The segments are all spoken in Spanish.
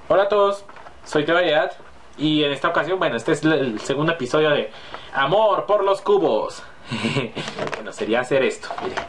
Hola a todos, soy Teoridad y en esta ocasión, bueno, este es el segundo episodio de Amor por los cubos. Bueno, sería hacer esto,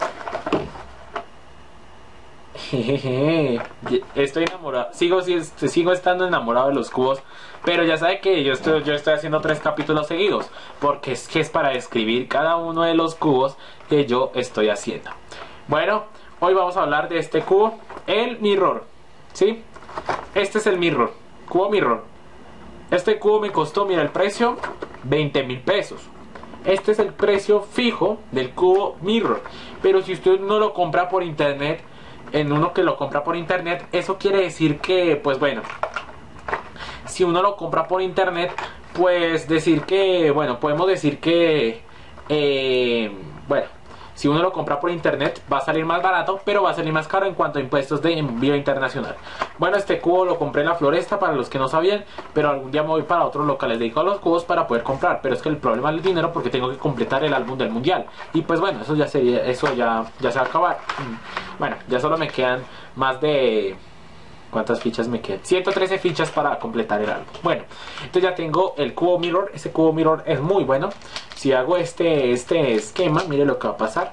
mire. Estoy enamorado, sigo estando enamorado de los cubos, pero ya sabe que yo estoy haciendo 3 capítulos seguidos, porque es que es para describir cada uno de los cubos que yo estoy haciendo. Bueno, hoy vamos a hablar de este cubo, el Mirror, ¿sí? Este es el Mirror, cubo Mirror. Este cubo me costó, mira el precio, 20.000 pesos. Este es el precio fijo del cubo Mirror. Pero si usted no lo compra por internet, en uno que lo compra por internet, eso quiere decir que, pues bueno, si uno lo compra por internet, pues decir que, bueno, podemos decir que, bueno, si uno lo compra por internet va a salir más barato, pero va a salir más caro en cuanto a impuestos de envío internacional. Bueno, este cubo lo compré en la Floresta, para los que no sabían, pero algún día me voy para otros locales dedicados a los cubos para poder comprar. Pero es que el problema es el dinero, porque tengo que completar el álbum del mundial. Y pues bueno, eso ya sería, eso ya se va a acabar. Bueno, ya solo me quedan más de... ¿Cuántas fichas me quedan? 113 fichas para completar el álbum. Bueno, entonces ya tengo el cubo Mirror. Ese cubo Mirror es muy bueno. Si hago este esquema, mire lo que va a pasar.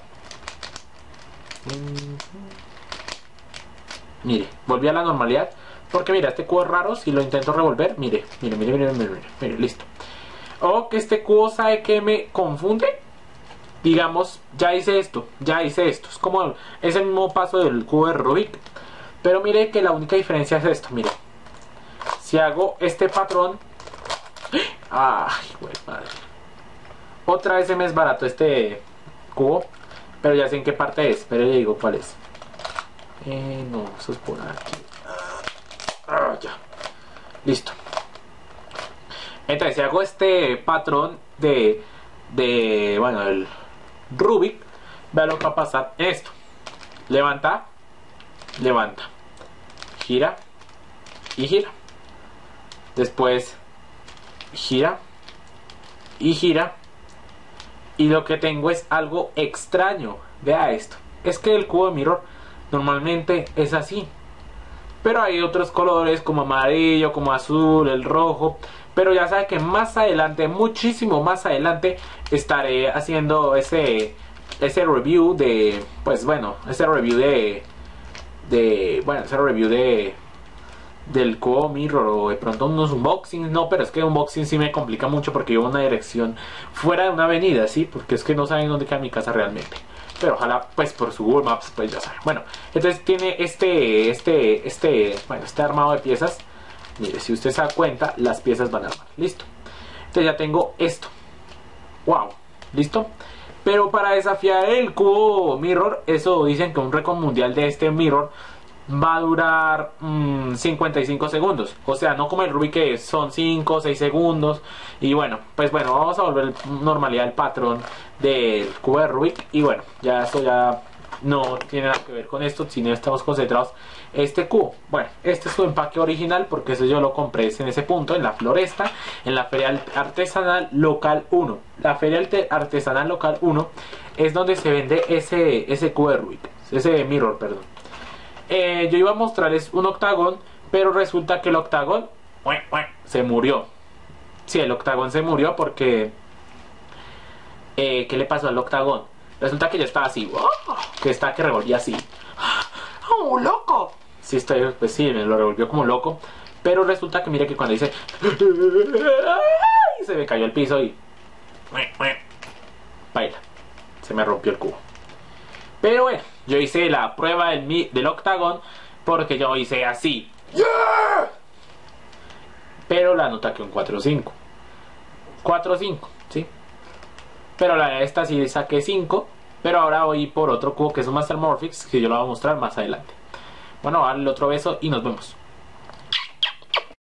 Mire, volví a la normalidad. Porque mira, este cubo es raro. Si lo intento revolver, mire, listo. O que este cubo, ¿sabe qué me confunde? Digamos, ya hice esto. Es como es el mismo paso del cubo de Rubik. Pero mire que la única diferencia es esto, mire. Si hago este patrón... ¡Ay, güey, madre! Otra vez se me desbarató este cubo. Pero ya sé en qué parte es. Pero ya digo cuál es. No, eso es por aquí. Ya. Listo. Entonces, si hago este patrón bueno, el Rubik, vea lo que va a pasar. Esto. Levanta. Gira y gira. Después gira y gira. Y lo que tengo es algo extraño. Vea esto. Es que el cubo de Mirror normalmente es así. Pero hay otros colores como amarillo, como azul, el rojo. Pero ya sabe que más adelante, muchísimo más adelante, estaré haciendo ese review de... Pues bueno, ese review del cubo Mirror, o de pronto unos unboxings. No, pero es que unboxing sí me complica mucho porque llevo una dirección fuera de una avenida, ¿sí? Porque es que no saben dónde queda mi casa realmente. Pero ojalá, pues por su Google Maps, pues ya saben. Bueno, entonces tiene este armado de piezas. Mire, si usted se da cuenta, las piezas van a armar. Listo. Entonces ya tengo esto. Wow, listo. Pero para desafiar el cubo Mirror, eso dicen que un récord mundial de este Mirror va a durar 55 segundos. O sea, no como el Rubik, que son 5 o 6 segundos. Y bueno, pues bueno, vamos a volver normalidad el patrón del cubo de Rubik. Y bueno, ya eso ya no tiene nada que ver con esto, si no estamos concentrados este cubo. Bueno, este es su empaque original, porque eso yo lo compré en ese punto, en la Floresta, en la Feria Artesanal Local 1. La Feria Artesanal Local 1 es donde se vende ese cubo de Rubik, ese Mirror, perdón. Yo iba a mostrarles un octagón, pero resulta que el octagón se murió. Sí, el octagón se murió porque... ¿qué le pasó al octagón? Resulta que yo estaba así, que revolvía así. ¡Oh, loco! Sí, pues sí, me lo revolvió como loco. Pero resulta que mire que cuando dice... se me cayó al piso y... baila. Se me rompió el cubo. Pero bueno, yo hice la prueba del octagón porque yo hice así. ¡Yeah! Pero la nota que un 4-5. 4-5, ¿sí? Pero la de esta sí saqué 5. Pero ahora voy por otro cubo que es un Master Morphix, que yo lo voy a mostrar más adelante. Bueno, dale otro beso y nos vemos.